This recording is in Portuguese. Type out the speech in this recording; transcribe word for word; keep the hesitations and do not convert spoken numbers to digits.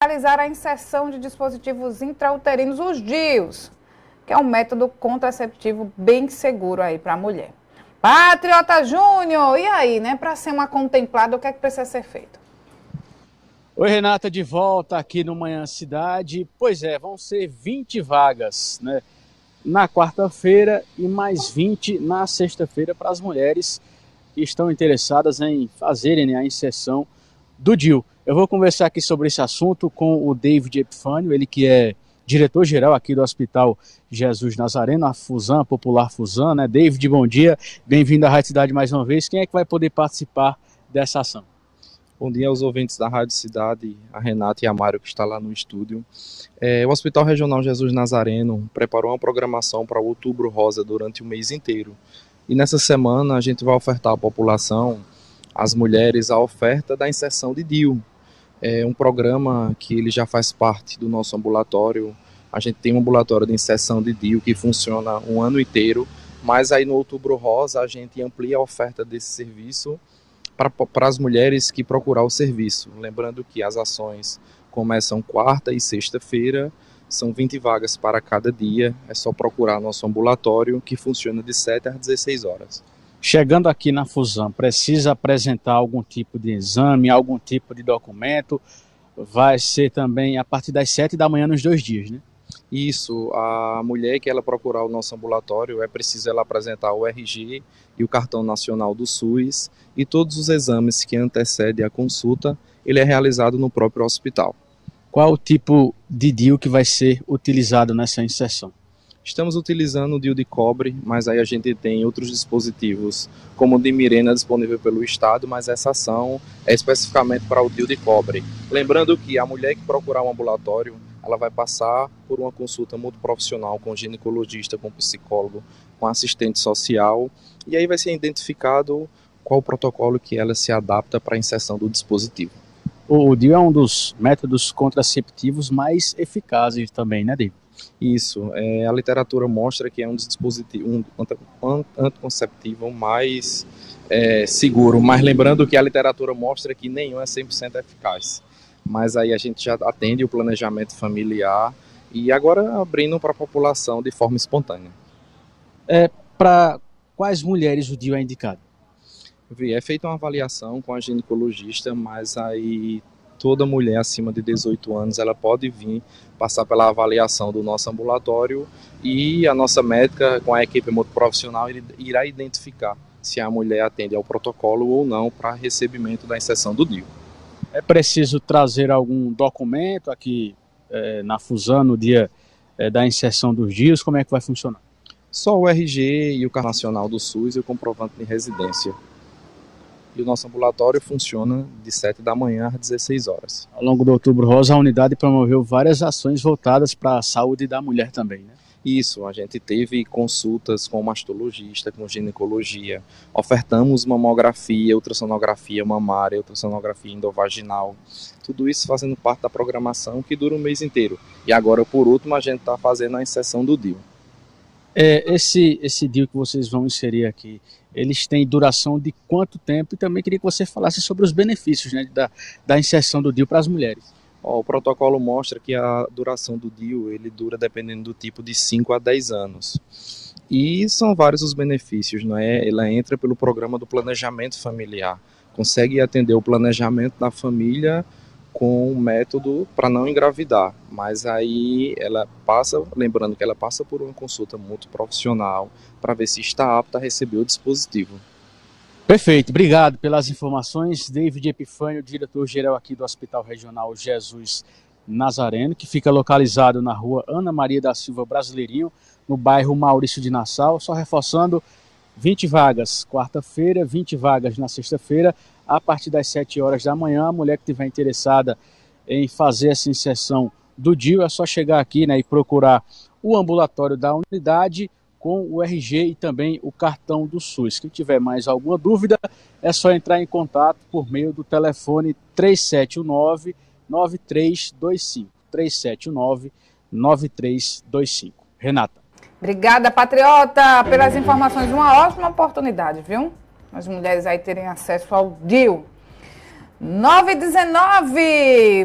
realizar a inserção de dispositivos intrauterinos, os D I Us, que é um método contraceptivo bem seguro aí para a mulher. Patriota Júnior, e aí, né? Para ser uma contemplada, o que é que precisa ser feito? Oi, Renata, de volta aqui no Manhã Cidade. Pois é, vão ser vinte vagas, né, na quarta-feira e mais vinte na sexta-feira para as mulheres que estão interessadas em fazerem, né, a inserção do D I U. Eu vou conversar aqui sobre esse assunto com o David Epifânio, ele que é diretor-geral aqui do Hospital Jesus Nazareno, a Fusan, a popular Fusan, né? David, bom dia, bem-vindo à Rádio Cidade mais uma vez. Quem é que vai poder participar dessa ação? Bom dia aos ouvintes da Rádio Cidade, a Renata e a Mário que está lá no estúdio. É, o Hospital Regional Jesus Nazareno preparou uma programação para o Outubro Rosa durante o mês inteiro. E nessa semana a gente vai ofertar à população, às mulheres, a oferta da inserção de D I U. É um programa que ele já faz parte do nosso ambulatório. A gente tem um ambulatório de inserção de D I U que funciona um ano inteiro, mas aí no Outubro Rosa a gente amplia a oferta desse serviço para as mulheres que procurar o serviço. Lembrando que as ações começam quarta e sexta-feira, são vinte vagas para cada dia, é só procurar nosso ambulatório que funciona de sete às dezesseis horas. Chegando aqui na Fusan, precisa apresentar algum tipo de exame, algum tipo de documento? Vai ser também a partir das sete da manhã nos dois dias, né? Isso, a mulher que ela procurar o nosso ambulatório é preciso ela apresentar o R G e o cartão nacional do SUS e todos os exames que antecedem a consulta, ele é realizado no próprio hospital. Qual o tipo de D I U que vai ser utilizado nessa inserção? Estamos utilizando o D I U de cobre, mas aí a gente tem outros dispositivos, como o de Mirena disponível pelo Estado, mas essa ação é especificamente para o D I U de cobre. Lembrando que a mulher que procurar um ambulatório, ela vai passar por uma consulta muito profissional com ginecologista, com psicólogo, com assistente social, e aí vai ser identificado qual o protocolo que ela se adapta para a inserção do dispositivo. O D I U é um dos métodos contraceptivos mais eficazes também, né, David? Isso, é, a literatura mostra que é um dispositivo um anticonceptivo mais é, seguro, mas lembrando que a literatura mostra que nenhum é cem por cento eficaz. Mas aí a gente já atende o planejamento familiar e agora abrindo para a população de forma espontânea. É, para quais mulheres o D I U é indicado? É feita uma avaliação com a ginecologista, mas aí toda mulher acima de dezoito anos ela pode vir passar pela avaliação do nosso ambulatório e a nossa médica com a equipe muito profissional irá identificar se a mulher atende ao protocolo ou não para recebimento da inserção do D I U. É preciso trazer algum documento aqui é, na Fusan no dia é, da inserção dos D I Us? Como é que vai funcionar? Só o R G e o cartão nacional do SUS e o comprovante de residência. E o nosso ambulatório funciona de sete da manhã às dezesseis horas. Ao longo do Outubro Rosa, a unidade promoveu várias ações voltadas para a saúde da mulher também, né? Isso, a gente teve consultas com mastologista, com ginecologia, ofertamos mamografia, ultrassonografia mamária, ultrassonografia endovaginal, tudo isso fazendo parte da programação que dura o mês inteiro. E agora, por último, a gente está fazendo a inserção do D I U. É, esse, esse D I U que vocês vão inserir aqui, eles têm duração de quanto tempo? E também queria que você falasse sobre os benefícios, né, da, da inserção do D I U para as mulheres. Ó, o protocolo mostra que a duração do D I U ele dura, dependendo do tipo, de cinco a dez anos. E são vários os benefícios, não é? Ela entra pelo programa do planejamento familiar, consegue atender o planejamento da família com um método para não engravidar, mas aí ela passa, lembrando que ela passa por uma consulta muito profissional para ver se está apta a receber o dispositivo. Perfeito, obrigado pelas informações. David Epifânio, diretor-geral aqui do Hospital Regional Jesus Nazareno, que fica localizado na rua Ana Maria da Silva Brasileirinho, no bairro Maurício de Nassau. Só reforçando, vinte vagas quarta-feira, vinte vagas na sexta-feira, a partir das sete horas da manhã. A mulher que estiver interessada em fazer essa inserção do D I U é só chegar aqui, né, e procurar o ambulatório da unidade com o R G e também o cartão do SUS. Quem tiver mais alguma dúvida, é só entrar em contato por meio do telefone três sete nove, nove três dois cinco. três sete nove, nove três dois cinco. Renata. Obrigada, Patriota, pelas informações. Uma ótima oportunidade, viu? As mulheres aí terem acesso ao D I U. nove e dezenove.